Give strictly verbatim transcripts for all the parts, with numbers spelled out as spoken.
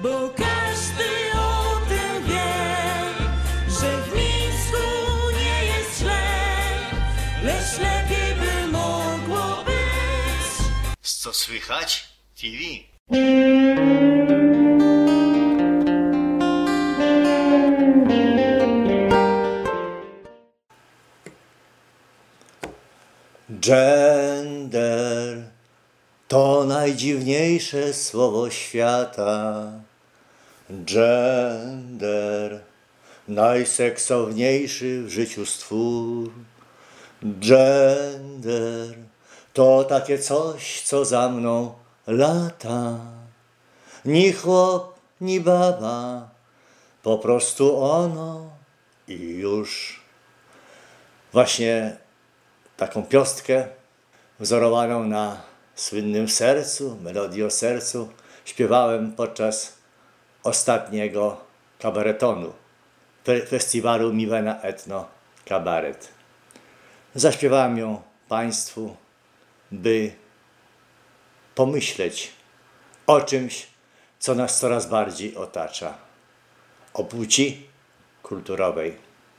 bo każdy o tym wie, że w Mińsku nie jest źle, lecz lepiej by mogło być. Co słychać? T V. Gender to najdziwniejsze słowo świata. Gender, najseksowniejszy w życiu stwór. Gender to takie coś, co za mną lata. Ni chłop, ni baba, po prostu ono i już. Właśnie taką piostkę wzorowaną na słynnym sercu, melodii o sercu, śpiewałem podczas ostatniego kabaretonu, festiwalu Miwena Etno Kabaret. Zaśpiewałem ją Państwu, by pomyśleć o czymś, co nas coraz bardziej otacza, o płci kulturowej.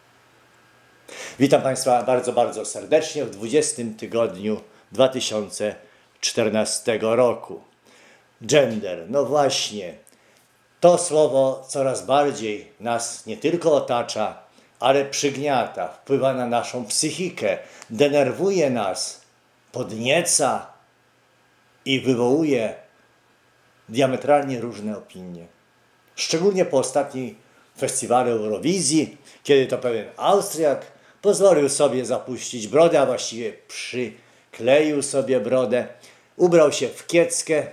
Witam Państwa bardzo, bardzo serdecznie w dwudziestym tygodniu dwa tysiące czternastego roku. Gender, no właśnie, to słowo coraz bardziej nas nie tylko otacza, ale przygniata, wpływa na naszą psychikę, denerwuje nas, podnieca i wywołuje diametralnie różne opinie. Szczególnie po ostatnim festiwalu Eurowizji, kiedy to pewien Austriak pozwolił sobie zapuścić brodę, a właściwie przykleił sobie brodę, ubrał się w kieckę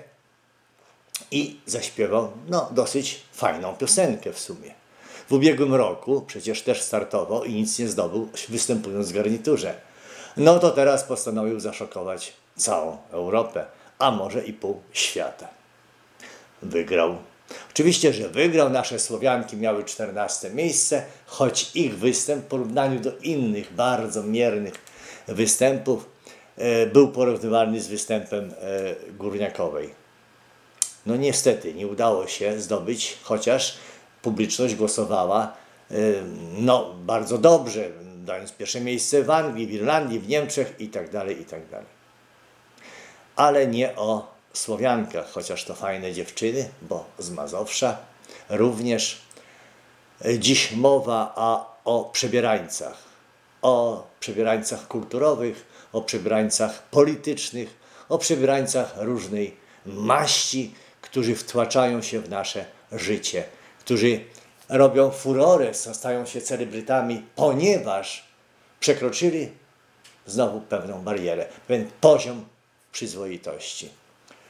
i zaśpiewał no, dosyć fajną piosenkę w sumie. W ubiegłym roku przecież też startował i nic nie zdobył, występując w garniturze. No to teraz postanowił zaszokować całą Europę, a może i pół świata. Wygrał. Oczywiście, że wygrał. Nasze Słowianki miały czternaste miejsce, choć ich występ w porównaniu do innych bardzo miernych występów e, był porównywalny z występem e, Górniakowej. No niestety nie udało się zdobyć, chociaż publiczność głosowała e, no, bardzo dobrze, dając pierwsze miejsce w Anglii, w Irlandii, w Niemczech itd., itd. Ale nie o Słowiankach, chociaż to fajne dziewczyny, bo z Mazowsza również. Dziś mowa a o przebierańcach, o przebierańcach kulturowych, o przebierańcach politycznych, o przebierańcach różnej maści, którzy wtłaczają się w nasze życie, którzy robią furorę, stają się celebrytami, ponieważ przekroczyli znowu pewną barierę, pewien poziom przyzwoitości.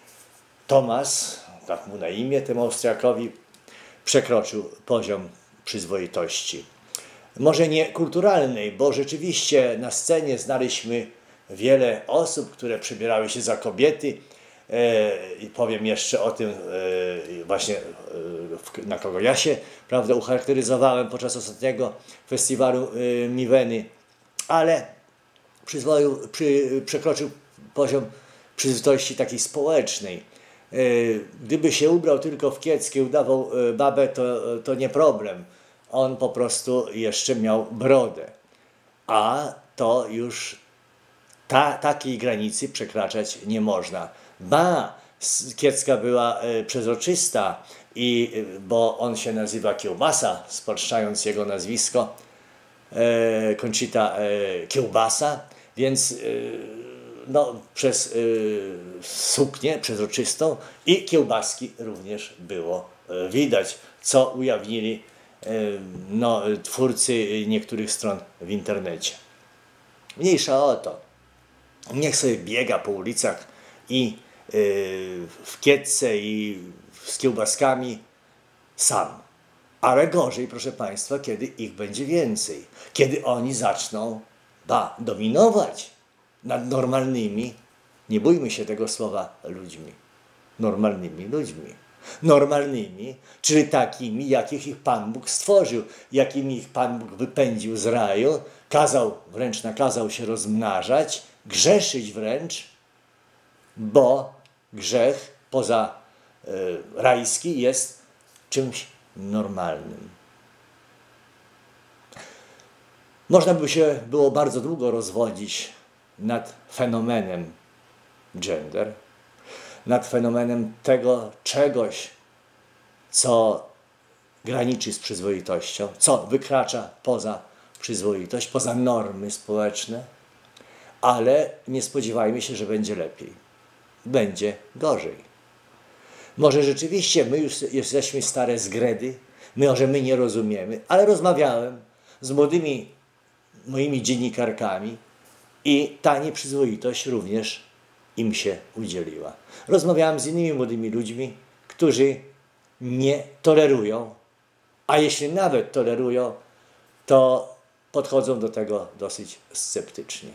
Tomasz, tak mu na imię, temu Austriakowi, przekroczył poziom przyzwoitości. Może nie kulturalnej, bo rzeczywiście na scenie znaliśmy wiele osób, które przebierały się za kobiety. E, I powiem jeszcze o tym e, właśnie, e, na kogo ja się prawda, ucharakteryzowałem podczas ostatniego festiwalu e, Miweny, ale przyzwoił, przy, przekroczył poziom przyzwoitości takiej społecznej. Gdyby się ubrał tylko w kieckę, udawał babę, to, to nie problem. On po prostu jeszcze miał brodę. A to już ta, takiej granicy przekraczać nie można. Ba, kiecka była przezroczysta, i, bo on się nazywa Kiełbasa, spolszczając jego nazwisko, Conchita Kiełbasa, więc no, przez y, suknię przezroczystą i kiełbaski również było y, widać, co ujawnili y, no, twórcy niektórych stron w internecie. Mniejsza o to. Niech sobie biega po ulicach i y, w kietce i z kiełbaskami sam. Ale gorzej, proszę Państwa, kiedy ich będzie więcej. Kiedy oni zaczną ba, dominować nad normalnymi, nie bójmy się tego słowa, ludźmi. Normalnymi ludźmi. Normalnymi, czyli takimi, jakich ich Pan Bóg stworzył, jakimi ich Pan Bóg wypędził z raju, kazał, wręcz nakazał się rozmnażać, grzeszyć wręcz, bo grzech poza y, rajski jest czymś normalnym. Można by się było bardzo długo rozwodzić nad fenomenem gender, nad fenomenem tego czegoś, co graniczy z przyzwoitością, co wykracza poza przyzwoitość, poza normy społeczne, ale nie spodziewajmy się, że będzie lepiej. Będzie gorzej. Może rzeczywiście my już jesteśmy stare zgredy, może my nie rozumiemy, ale rozmawiałem z młodymi moimi dziennikarkami i ta nieprzyzwoitość również im się udzieliła. Rozmawiałem z innymi młodymi ludźmi, którzy nie tolerują, a jeśli nawet tolerują, to podchodzą do tego dosyć sceptycznie.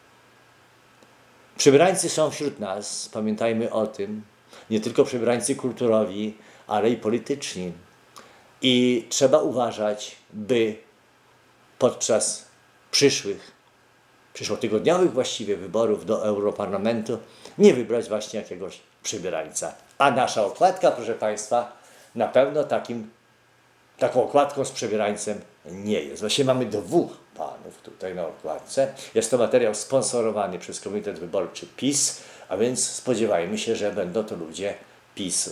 Przebierańcy są wśród nas, pamiętajmy o tym, nie tylko przebierańcy kulturowi, ale i polityczni. I trzeba uważać, by podczas przyszłych, przyszłotygodniowych właściwie wyborów do Europarlamentu nie wybrać właśnie jakiegoś przebierańca. A nasza okładka, proszę Państwa, na pewno takim, taką okładką z przebierańcem nie jest. Właśnie mamy dwóch panów tutaj na okładce. Jest to materiał sponsorowany przez Komitet Wyborczy PiS, a więc spodziewajmy się, że będą to ludzie PiSu.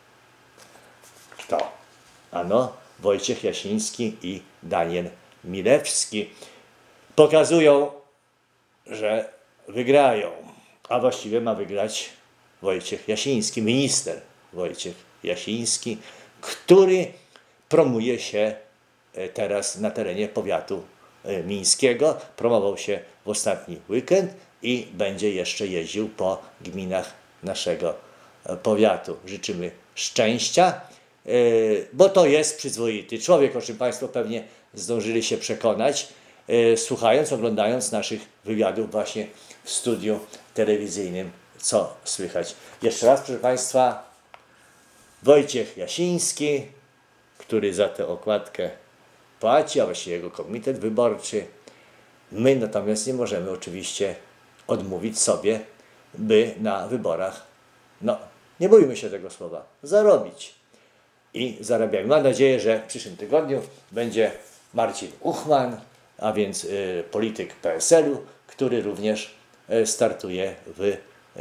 Kto? Ano, Wojciech Jasiński i Daniel Milewski. Pokazują, że wygrają, a właściwie ma wygrać Wojciech Jasiński, minister Wojciech Jasiński, który promuje się teraz na terenie powiatu mińskiego. Promował się w ostatni weekend i będzie jeszcze jeździł po gminach naszego powiatu. Życzymy szczęścia, bo to jest przyzwoity człowiek, o czym Państwo pewnie zdążyli się przekonać, słuchając, oglądając naszych wywiadów właśnie w studiu telewizyjnym, co słychać. Jeszcze raz, proszę Państwa, Wojciech Jasiński, który za tę okładkę płaci, a właściwie jego komitet wyborczy. My natomiast nie możemy oczywiście odmówić sobie, by na wyborach, no nie bójmy się tego słowa, zarobić. I zarabiamy. Mam nadzieję, że w przyszłym tygodniu będzie Marcin Uchman, a więc y, polityk P S L u, który również y, startuje w y,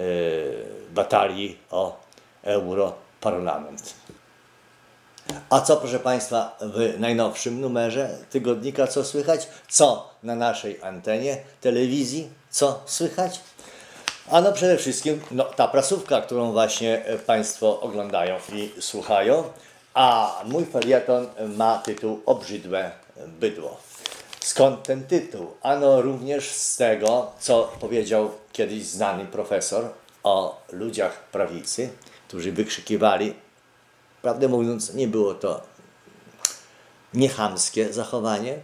batalii o Europarlament. A co, proszę Państwa, w najnowszym numerze tygodnika Co słychać? Co na naszej antenie telewizji? Co słychać? Ano przede wszystkim no, ta prasówka, którą właśnie Państwo oglądają i słuchają, a mój felieton ma tytuł Obrzydłe bydło. Skąd ten tytuł? Ano również z tego, co powiedział kiedyś znany profesor o ludziach prawicy, którzy wykrzykiwali, prawdę mówiąc, nie było to niechamskie zachowanie.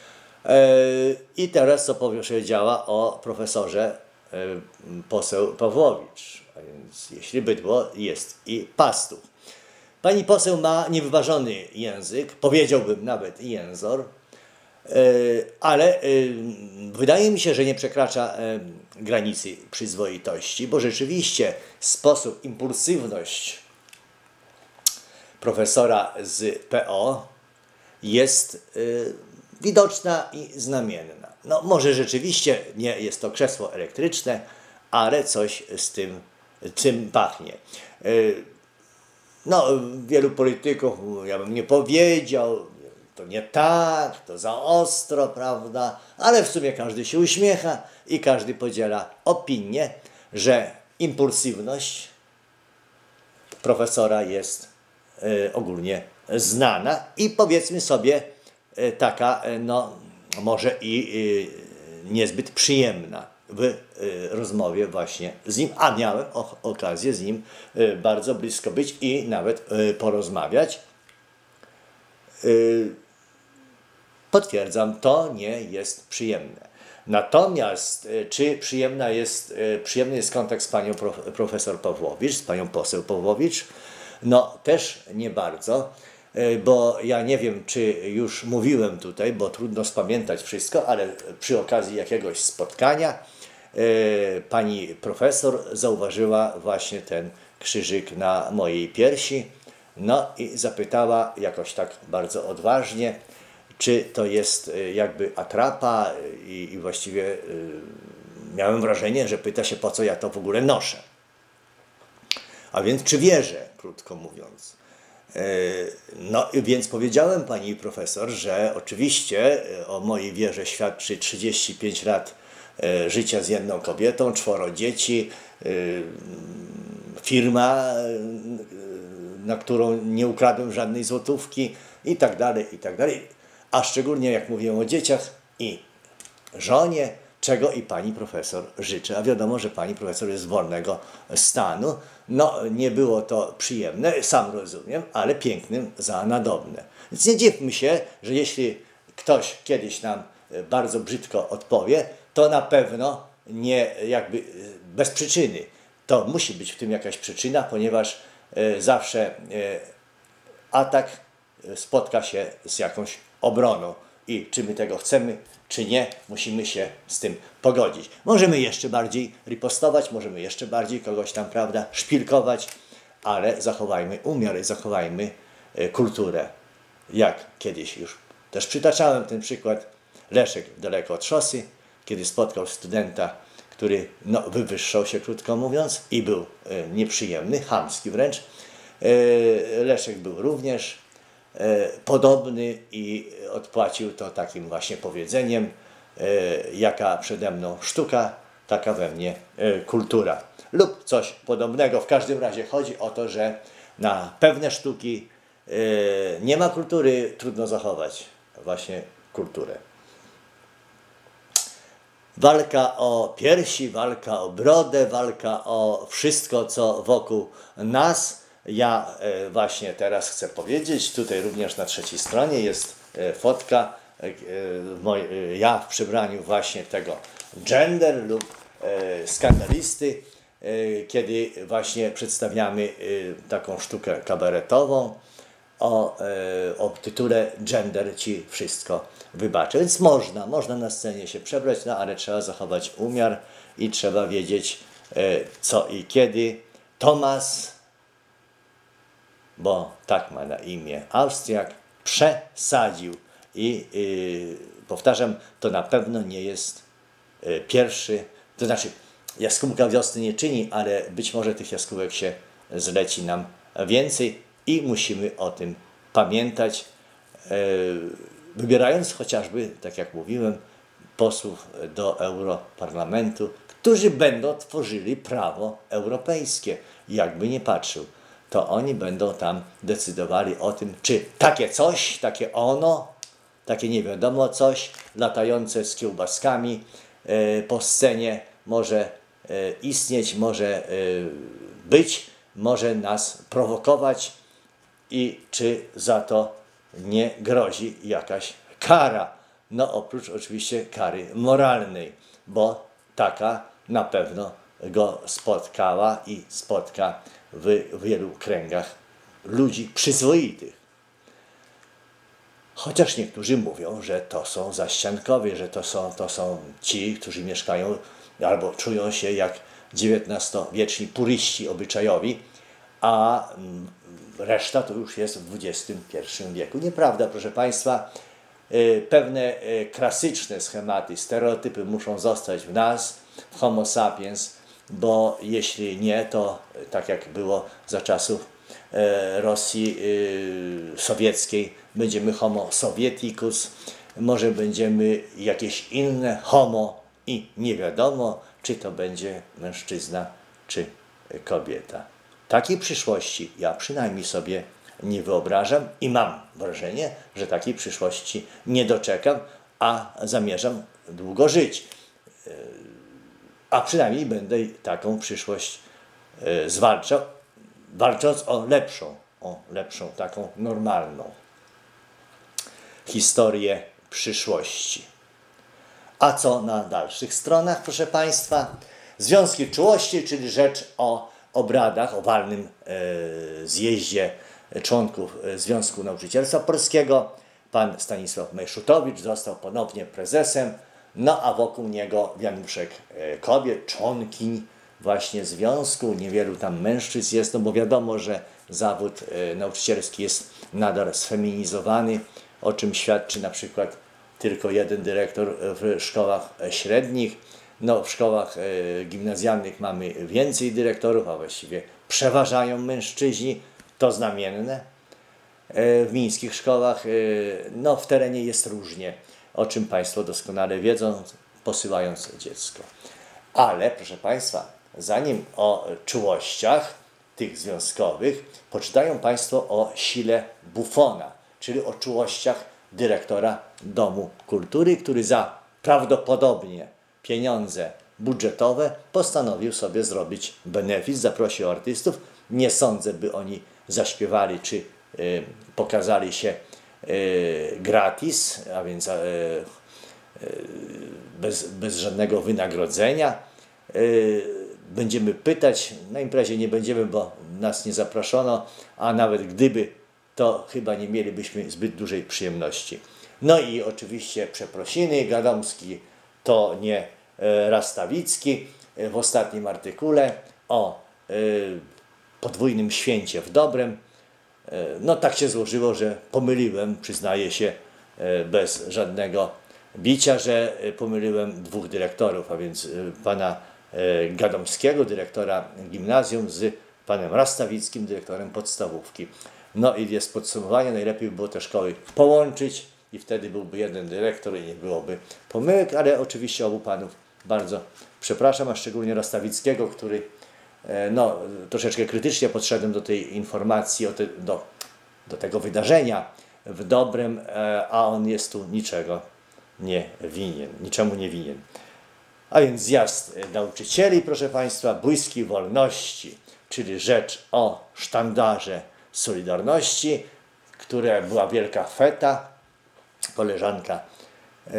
I teraz co powiedziała o profesorze poseł Pawłowicz, a więc jeśli bydło jest i pastuch. Pani poseł ma niewyważony język, powiedziałbym nawet jęzor, ale wydaje mi się, że nie przekracza granicy przyzwoitości, bo rzeczywiście sposób, impulsywność profesora z P O jest widoczna i znamienna. No może rzeczywiście nie jest to krzesło elektryczne, ale coś z tym, czym pachnie. No, wielu polityków, ja bym nie powiedział, to nie tak, to za ostro, prawda, ale w sumie każdy się uśmiecha i każdy podziela opinię, że impulsywność profesora jest y, ogólnie znana i powiedzmy sobie y, taka, y, no może i y, niezbyt przyjemna w y, rozmowie właśnie z nim, a miałem o, okazję z nim y, bardzo blisko być i nawet y, porozmawiać. Y, potwierdzam, to nie jest przyjemne. Natomiast y, czy przyjemna jest, y, przyjemny jest kontakt z panią prof, profesor Pawłowicz, z panią poseł Pawłowicz? No też nie bardzo, y, bo ja nie wiem, czy już mówiłem tutaj, bo trudno spamiętać wszystko, ale przy okazji jakiegoś spotkania pani profesor zauważyła właśnie ten krzyżyk na mojej piersi No i zapytała jakoś tak bardzo odważnie, czy to jest jakby atrapa i, i właściwie y, miałem wrażenie, że pyta się, po co ja to w ogóle noszę. A więc czy wierzę, krótko mówiąc. No więc powiedziałem pani profesor, że oczywiście o mojej wierze świadczy trzydzieści pięć lat życia z jedną kobietą, czworo dzieci, firma, na którą nie ukradłem żadnej złotówki i tak dalej, i tak dalej. A szczególnie jak mówiłem o dzieciach i żonie, czego i pani profesor życzę. A wiadomo, że pani profesor jest z wolnego stanu. No, nie było to przyjemne, sam rozumiem, ale pięknym za nadobne. Więc nie dziwmy się, że jeśli ktoś kiedyś nam bardzo brzydko odpowie, to na pewno nie jakby bez przyczyny. To musi być w tym jakaś przyczyna, ponieważ zawsze atak spotka się z jakąś obroną. I czy my tego chcemy, czy nie, musimy się z tym pogodzić. Możemy jeszcze bardziej ripostować, możemy jeszcze bardziej kogoś tam, prawda, szpilkować, ale zachowajmy umiar i zachowajmy e, kulturę. Jak kiedyś już też przytaczałem ten przykład, Leszek daleko od szosy, kiedy spotkał studenta, który no, wywyższał się, krótko mówiąc, i był e, nieprzyjemny, chamski wręcz. E, Leszek był również podobny i odpłacił to takim właśnie powiedzeniem, jaka przede mną sztuka, taka we mnie kultura. Lub coś podobnego. W każdym razie chodzi o to, że na pewne sztuki nie ma kultury, trudno zachować właśnie kulturę. Walka o piersi, walka o brodę, walka o wszystko, co wokół nas. Ja właśnie teraz chcę powiedzieć, tutaj również na trzeciej stronie jest fotka, ja w przebraniu właśnie tego gender lub skandalisty, kiedy właśnie przedstawiamy taką sztukę kabaretową o, o tytule Gender ci wszystko wybaczę. Więc można, można na scenie się przebrać, no ale trzeba zachować umiar i trzeba wiedzieć co i kiedy. Tomasz, bo tak ma na imię Austriak, przesadził i yy, powtarzam, to na pewno nie jest yy, pierwszy, to znaczy jaskółka wiosny nie czyni, ale być może tych jaskółek się zleci nam więcej i musimy o tym pamiętać, yy, wybierając chociażby, tak jak mówiłem, posłów do Europarlamentu, którzy będą tworzyli prawo europejskie, jakby nie patrzył. To oni będą tam decydowali o tym, czy takie coś, takie ono, takie nie wiadomo coś, latające z kiełbaskami e, po scenie może e, istnieć, może e, być, może nas prowokować i czy za to nie grozi jakaś kara. No oprócz oczywiście kary moralnej, bo taka na pewno go spotkała i spotka w wielu kręgach ludzi przyzwoitych. Chociaż niektórzy mówią, że to są zaściankowie, że to są, to są ci, którzy mieszkają albo czują się jak dziewiętnastowieczni puryści obyczajowi, a reszta to już jest w dwudziestym pierwszym wieku. Nieprawda, proszę Państwa, pewne klasyczne schematy, stereotypy muszą zostać w nas, w Homo sapiens, bo jeśli nie, to tak jak było za czasów e, Rosji e, sowieckiej, będziemy homo sovieticus, może będziemy jakieś inne homo i nie wiadomo, czy to będzie mężczyzna, czy kobieta. Takiej przyszłości ja przynajmniej sobie nie wyobrażam i mam wrażenie, że takiej przyszłości nie doczekam, a zamierzam długo żyć. A przynajmniej będę taką przyszłość e, zwalczał, walcząc o lepszą, o lepszą, taką normalną historię przyszłości. A co na dalszych stronach, proszę Państwa? Związki czułości, czyli rzecz o obradach, o walnym e, zjeździe członków Związku Nauczycielstwa Polskiego. Pan Stanisław Mejszutowicz został ponownie prezesem, no a wokół niego wianuszek kobiet, członkiń właśnie związku, niewielu tam mężczyzn jest, no bo wiadomo, że zawód nauczycielski jest nadal sfeminizowany, o czym świadczy na przykład tylko jeden dyrektor w szkołach średnich. No, w szkołach gimnazjalnych mamy więcej dyrektorów, a właściwie przeważają mężczyźni, to znamienne. W miejskich szkołach, no, w terenie jest różnie, o czym Państwo doskonale wiedzą, posyłając dziecko. Ale, proszę Państwa, zanim o czułościach tych związkowych, poczytają Państwo o sile Buffona, czyli o czułościach dyrektora Domu Kultury, który za prawdopodobnie pieniądze budżetowe postanowił sobie zrobić benefis, zaprosił artystów. Nie sądzę, by oni zaśpiewali czy y, pokazali się y, gratis, a więc y, y, bez, bez żadnego wynagrodzenia. Y, będziemy pytać, na imprezie nie będziemy, bo nas nie zaproszono, a nawet gdyby, to chyba nie mielibyśmy zbyt dużej przyjemności. No i oczywiście przeprosiny, Gadomski to nie Rastawicki. W ostatnim artykule o y, podwójnym święcie w Dobrem. Y, no tak się złożyło, że pomyliłem, przyznaję się y, bez żadnego bicia, że pomyliłem dwóch dyrektorów, a więc y, pana y, Gadomskiego, dyrektora gimnazjum, z panem Rastawickim, dyrektorem podstawówki. No i jest podsumowanie, najlepiej by było te szkoły połączyć i wtedy byłby jeden dyrektor i nie byłoby pomyłek, ale oczywiście obu panów bardzo przepraszam, a szczególnie Rastawickiego, który no, troszeczkę krytycznie podszedłem do tej informacji, te, do, do tego wydarzenia w Dobrem, a on jest tu niczego nie winien, niczemu nie winien. A więc zjazd nauczycieli, proszę Państwa, błyski wolności, czyli rzecz o sztandarze Solidarności, która była wielka feta. Koleżanka yy,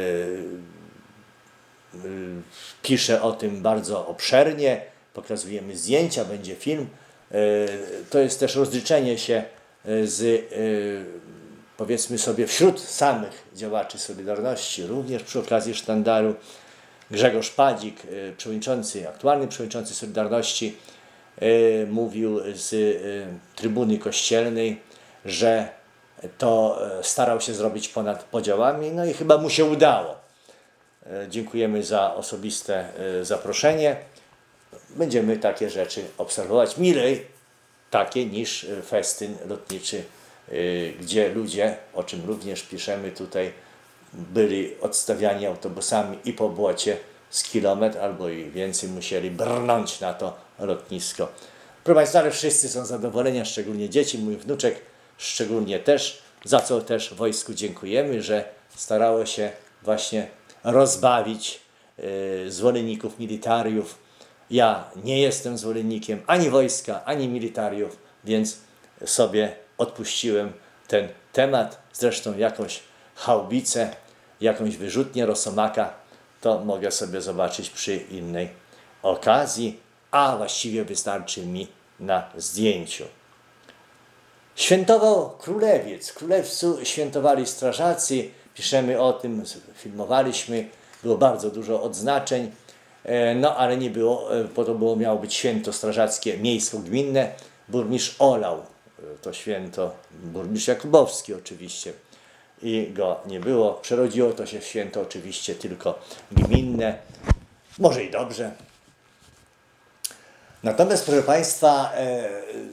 yy, pisze o tym bardzo obszernie, pokazujemy zdjęcia, będzie film. Yy, to jest też rozliczenie się z, yy, powiedzmy sobie, wśród samych działaczy Solidarności, również przy okazji sztandaru. Grzegorz Padzik, yy, przewodniczący, aktualny przewodniczący Solidarności, yy, mówił z yy, trybuny kościelnej, że to starał się zrobić ponad podziałami, no i chyba mu się udało. Dziękujemy za osobiste zaproszenie. Będziemy takie rzeczy obserwować. Milej takie niż festyn lotniczy, gdzie ludzie, o czym również piszemy tutaj, byli odstawiani autobusami i po błocie z kilometr albo i więcej musieli brnąć na to lotnisko. Proszę Państwa, ale wszyscy są zadowoleni, szczególnie dzieci, mój wnuczek szczególnie też, za co też wojsku dziękujemy, że starało się właśnie rozbawić yy, zwolenników militariów. Ja nie jestem zwolennikiem ani wojska, ani militariów, więc sobie odpuściłem ten temat. Zresztą jakąś chaubicę, jakąś wyrzutnię Rosomaka to mogę sobie zobaczyć przy innej okazji, a właściwie wystarczy mi na zdjęciu. Świętował królewiec. Królewcu świętowali strażacy. Piszemy o tym, filmowaliśmy. Było bardzo dużo odznaczeń. No ale nie było, po to było, miało być święto strażackie miejsko-gminne. Burmistrz olał to święto. Burmistrz Jakubowski oczywiście. I go nie było. Przerodziło to się święto oczywiście tylko gminne. Może i dobrze. Natomiast, proszę Państwa, e,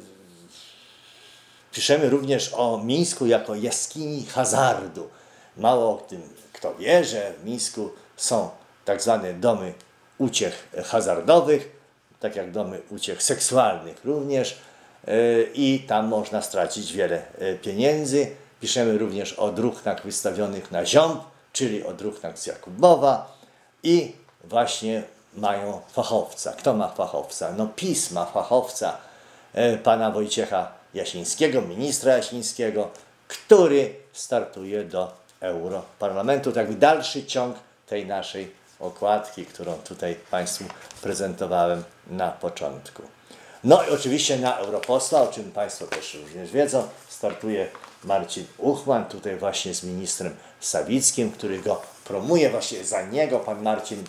piszemy również o Mińsku jako jaskini hazardu. Mało o tym kto wie, że w Mińsku są tak zwane domy uciech hazardowych, tak jak domy uciech seksualnych również yy, i tam można stracić wiele yy, pieniędzy. Piszemy również o druchnach wystawionych na ziąb, czyli o druchnach z Jakubowa i właśnie mają fachowca. Kto ma fachowca? No PiS ma fachowca, yy, pana Wojciecha Jasińskiego, ministra Jasińskiego, który startuje do Europarlamentu. Tak dalszy ciąg tej naszej okładki, którą tutaj Państwu prezentowałem na początku. No i oczywiście na europosła, o czym Państwo też również wiedzą, startuje Marcin Uchman, tutaj właśnie z ministrem Sawickim, który go promuje, właśnie za niego pan Marcin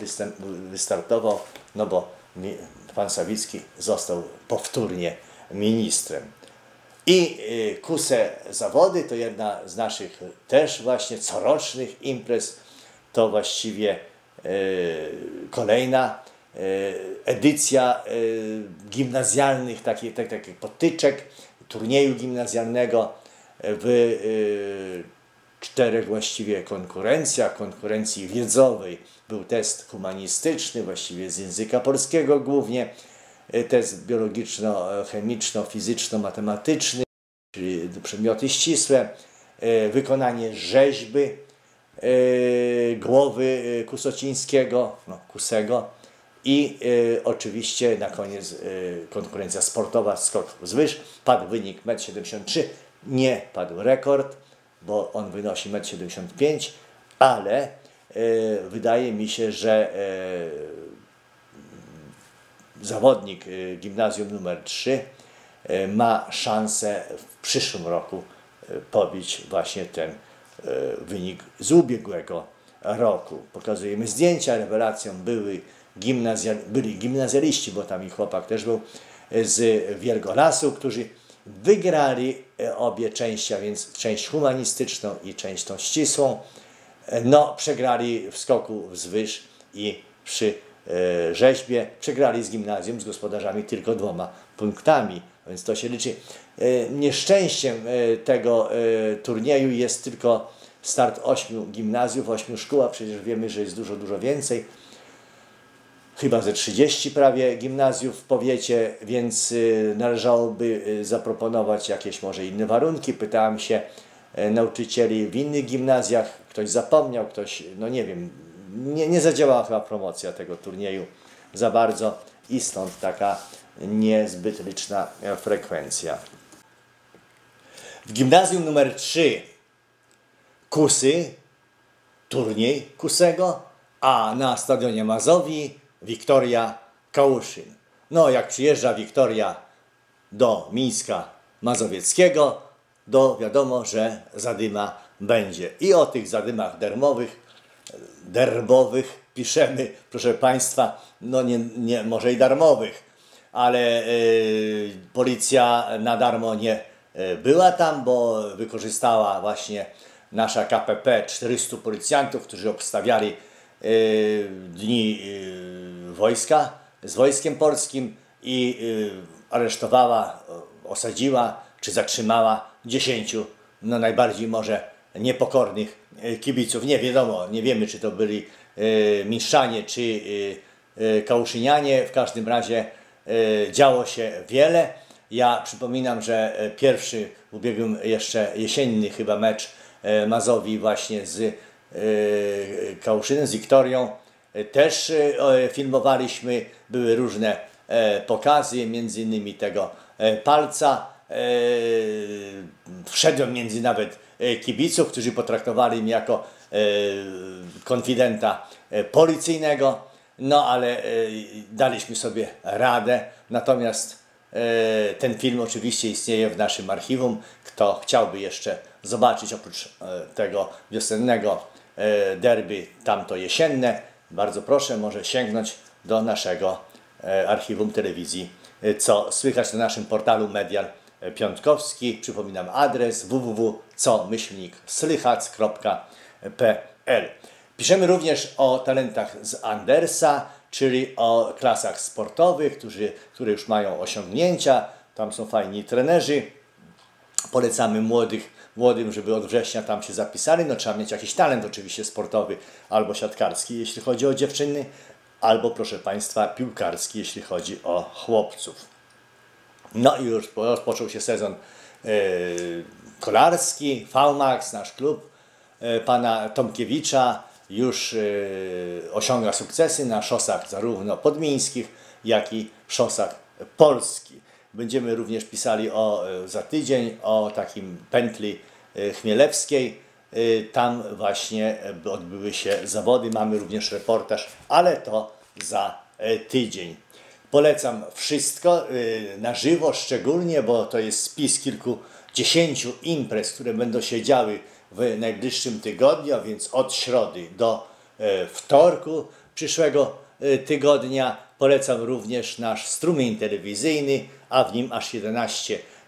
wystartował, no bo pan Sawicki został powtórnie ministrem. I Kuse zawody to jedna z naszych też właśnie corocznych imprez. To właściwie kolejna edycja gimnazjalnych takich, tak, takich potyczek, turnieju gimnazjalnego w czterech właściwie konkurencjach. Konkurencji wiedzowej był test humanistyczny, właściwie z języka polskiego głównie, test biologiczno-chemiczno-fizyczno-matematyczny, czyli przedmioty ścisłe, wykonanie rzeźby głowy Kusocińskiego, no, Kusego i y, oczywiście na koniec y, konkurencja sportowa, skok wzwyż. Padł wynik metr siedemdziesiąt trzy, nie padł rekord, bo on wynosi metr siedemdziesiąt pięć, ale y, wydaje mi się, że y, zawodnik y, gimnazjum numer trzy y, ma szansę w przyszłym roku y, pobić właśnie ten wynik z ubiegłego roku. Pokazujemy zdjęcia, rewelacją były gimnazjal, byli gimnazjaliści, bo tam i chłopak też był z Wielgolasu, którzy wygrali obie części, a więc część humanistyczną i część tą ścisłą. No, przegrali w skoku wzwyż i przy e, rzeźbie. Przegrali z gimnazjum, z gospodarzami tylko dwoma punktami, więc to się liczy. E, nieszczęściem e, tego e, turnieju jest tylko start ośmiu gimnazjów, ośmiu szkół, a przecież wiemy, że jest dużo, dużo więcej. Chyba ze trzydzieści prawie gimnazjów w powiecie, więc y, należałoby y, zaproponować jakieś może inne warunki. Pytałem się y, nauczycieli w innych gimnazjach, ktoś zapomniał, ktoś, no nie wiem, nie, nie zadziałała chyba promocja tego turnieju za bardzo i stąd taka niezbyt liczna frekwencja. W gimnazjum numer trzy Kusy, turniej Kusego, a na stadionie Mazowi Wiktoria Kałuszyn. No, jak przyjeżdża Wiktoria do Mińska Mazowieckiego, to wiadomo, że zadyma będzie. I o tych zadymach dermowych, derbowych piszemy, proszę Państwa, no nie, nie może i darmowych, ale yy, policja na darmo nie yy, była tam, bo wykorzystała właśnie nasza K P P czterystu policjantów, którzy obstawiali yy, dni yy, wojska z wojskiem polskim i yy, aresztowała, osadziła czy zatrzymała dziesięciu no najbardziej może niepokornych yy, kibiców. Nie wiadomo, nie wiemy, czy to byli yy, Miszczanie czy yy, yy, Kałuszynianie. W każdym razie yy, działo się wiele. Ja przypominam, że pierwszy w ubiegłym jeszcze jesienny chyba mecz Mazowi właśnie z Kałuszynem, z Wiktorią też filmowaliśmy, były różne pokazy, między innymi tego palca. Wszedłem między nawet kibiców, którzy potraktowali mnie jako konfidenta policyjnego, no ale daliśmy sobie radę, natomiast ten film oczywiście istnieje w naszym archiwum. Kto chciałby jeszcze zobaczyć oprócz tego wiosennego derby tamto jesienne, bardzo proszę, może sięgnąć do naszego archiwum telewizji Co Słychać na naszym portalu Medial Piątkowski. Przypominam adres w w w kropka co myślnik slychacz kropka p l. Piszemy również o talentach z Andersa, czyli o klasach sportowych, którzy, które już mają osiągnięcia. Tam są fajni trenerzy. Polecamy młodych, młodym, żeby od września tam się zapisali. No trzeba mieć jakiś talent oczywiście sportowy albo siatkarski, jeśli chodzi o dziewczyny, albo proszę Państwa piłkarski, jeśli chodzi o chłopców. No i już rozpoczął się sezon yy, kolarski, V MAX, nasz klub yy, pana Tomkiewicza już yy, osiąga sukcesy na szosach zarówno podmiejskich, jak i szosach polskich. Będziemy również pisali o, za tydzień o takim pętli chmielewskiej. Tam właśnie odbyły się zawody. Mamy również reportaż, ale to za tydzień. Polecam wszystko na żywo szczególnie, bo to jest spis kilkudziesięciu imprez, które będą się działy w najbliższym tygodniu, a więc od środy do wtorku przyszłego tygodnia. Polecam również nasz strumień telewizyjny, a w nim aż jedenaście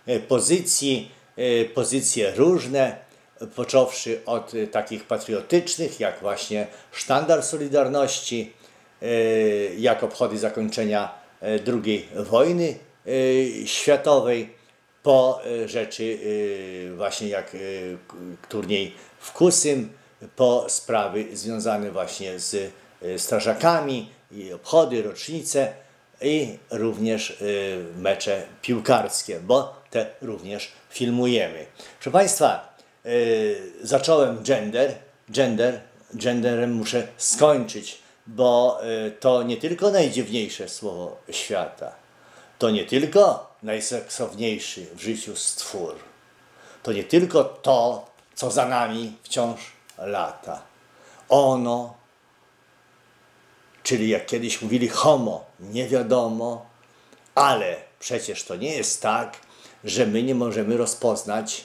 pozycji, pozycje różne, począwszy od takich patriotycznych, jak właśnie sztandar Solidarności, jak obchody zakończenia drugiej wojny światowej, po rzeczy właśnie jak turniej w Kusym, po sprawy związane właśnie z strażakami, i obchody, rocznice i również mecze piłkarskie, bo te również filmujemy. Proszę Państwa, zacząłem gender, gender, genderem muszę skończyć, bo to nie tylko najdziwniejsze słowo świata, to nie tylko najseksowniejszy w życiu stwór, to nie tylko to, co za nami wciąż lata. Ono, czyli jak kiedyś mówili homo, nie wiadomo, ale przecież to nie jest tak, że my nie możemy rozpoznać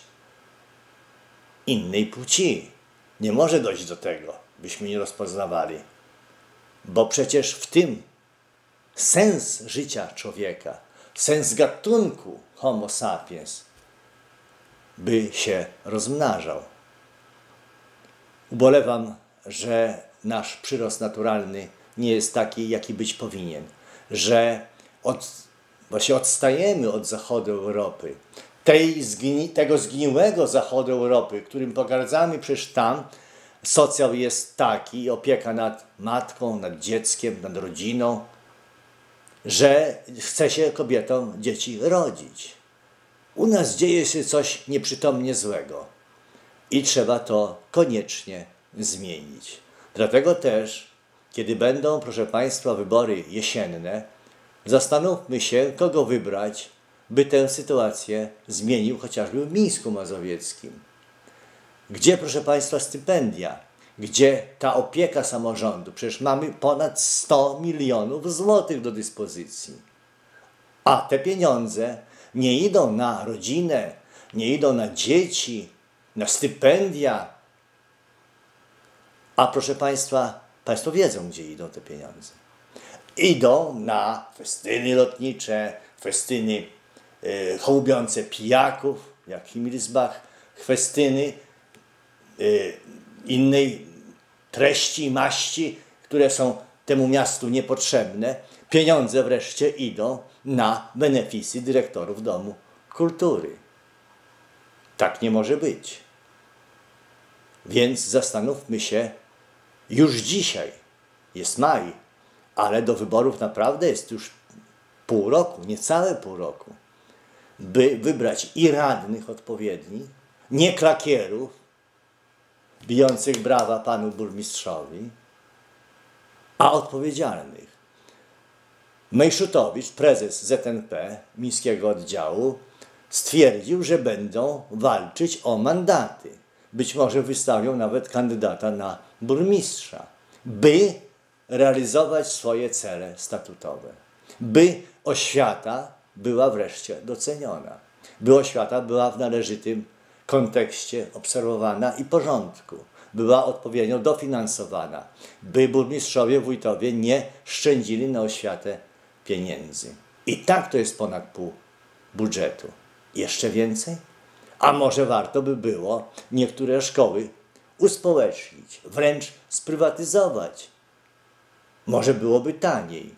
innej płci. Nie może dojść do tego, byśmy nie rozpoznawali. Bo przecież w tym sens życia człowieka, sens gatunku homo sapiens by się rozmnażał. Ubolewam, że nasz przyrost naturalny nie jest taki, jaki być powinien, że od, właśnie odstajemy od zachodu Europy, tej zgni, tego zgniłego zachodu Europy, którym pogardzamy, przecież tam socjal jest taki, opieka nad matką, nad dzieckiem, nad rodziną, że chce się kobietom dzieci rodzić. U nas dzieje się coś nieprzytomnie złego i trzeba to koniecznie zmienić. Dlatego też, kiedy będą, proszę Państwa, wybory jesienne, zastanówmy się, kogo wybrać, by tę sytuację zmienił chociażby w Mińsku Mazowieckim. Gdzie, proszę Państwa, stypendia? Gdzie ta opieka samorządu? Przecież mamy ponad sto milionów złotych do dyspozycji. A te pieniądze nie idą na rodzinę, nie idą na dzieci, na stypendia. A proszę Państwa, Państwo wiedzą, gdzie idą te pieniądze. Idą na festyny lotnicze, festyny y, hołubiące pijaków, jak Himmelsbach, festyny y, innej treści i maści, które są temu miastu niepotrzebne. Pieniądze wreszcie idą na beneficje dyrektorów Domu Kultury. Tak nie może być. Więc zastanówmy się, już dzisiaj jest maj, ale do wyborów naprawdę jest już pół roku, niecałe pół roku, by wybrać i radnych odpowiednich, nie klakierów, bijących brawa panu burmistrzowi, a odpowiedzialnych. Mejszutowicz, prezes Z N P Mińskiego Oddziału, stwierdził, że będą walczyć o mandaty. Być może wystawią nawet kandydata na burmistrza, by realizować swoje cele statutowe, by oświata była wreszcie doceniona, by oświata była w należytym kontekście obserwowana i porządku, była odpowiednio dofinansowana, by burmistrzowie, wójtowie nie szczędzili na oświatę pieniędzy. I tak to jest ponad pół budżetu. Jeszcze więcej? A może warto by było niektóre szkoły uspołecznić, wręcz sprywatyzować. Może byłoby taniej.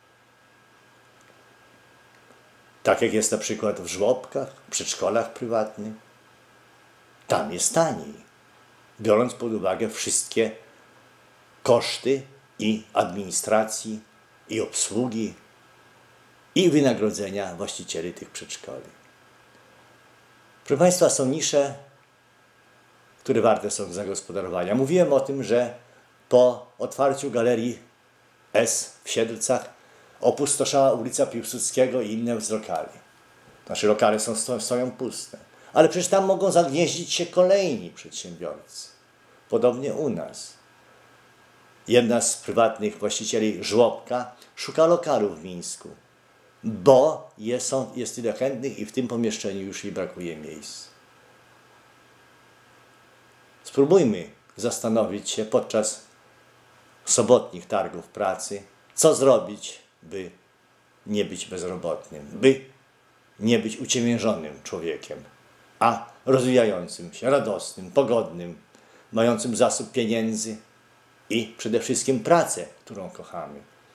Tak jak jest na przykład w żłobkach, w przedszkolach prywatnych. Tam jest taniej, biorąc pod uwagę wszystkie koszty i administracji, i obsługi, i wynagrodzenia właścicieli tych przedszkoli. Proszę Państwa, są nisze, które warte są zagospodarowania. Mówiłem o tym, że po otwarciu Galerii S w Siedlcach opustoszała ulica Piłsudskiego i inne z lokali. Nasze lokale są, stoją puste. Ale przecież tam mogą zagnieździć się kolejni przedsiębiorcy. Podobnie u nas. Jedna z prywatnych właścicieli żłobka szuka lokalu w Mińsku, bo jest, są, jest tyle chętnych i w tym pomieszczeniu już jej brakuje miejsc. Spróbujmy zastanowić się podczas sobotnich targów pracy, co zrobić, by nie być bezrobotnym, by nie być uciemiężonym człowiekiem, a rozwijającym się, radosnym, pogodnym, mającym zasób pieniędzy i przede wszystkim pracę, którą kochamy.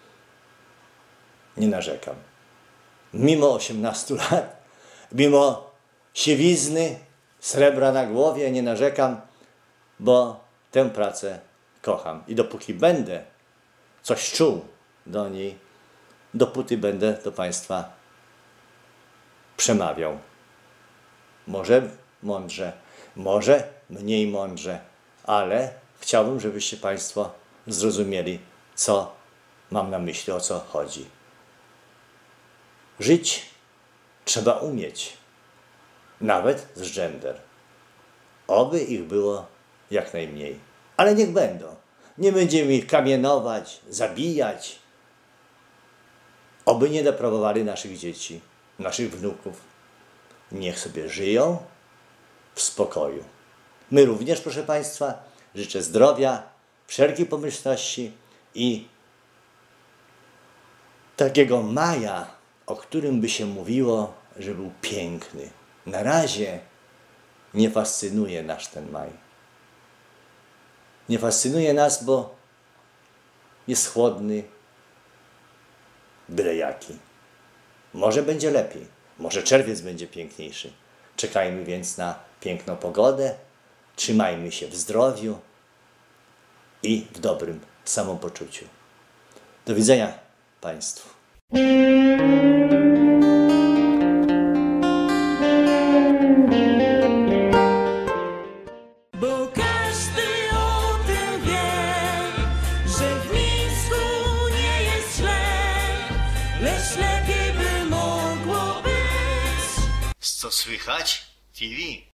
Nie narzekam. Mimo osiemnastu lat, mimo siwizny, srebra na głowie, nie narzekam, bo tę pracę kocham. I dopóki będę coś czuł do niej, dopóty będę do Państwa przemawiał. Może mądrze, może mniej mądrze, ale chciałbym, żebyście Państwo zrozumieli, co mam na myśli, o co chodzi. Żyć trzeba umieć, nawet z gender. Oby ich było jak najmniej, ale niech będą. Nie będziemy ich kamienować, zabijać. Oby nie deprawowali naszych dzieci, naszych wnuków. Niech sobie żyją w spokoju. My również, proszę Państwa, życzę zdrowia, wszelkiej pomyślności i takiego maja, o którym by się mówiło, że był piękny. Na razie nie fascynuje nas ten maj. Nie fascynuje nas, bo jest chłodny, byle jaki. Może będzie lepiej, może czerwiec będzie piękniejszy. Czekajmy więc na piękną pogodę, trzymajmy się w zdrowiu i w dobrym samopoczuciu. Do widzenia Państwu. Bo każdy o tym wie, że w Mińsku nie jest źle, lecz lepiej by mogło być. Co słychać? T V.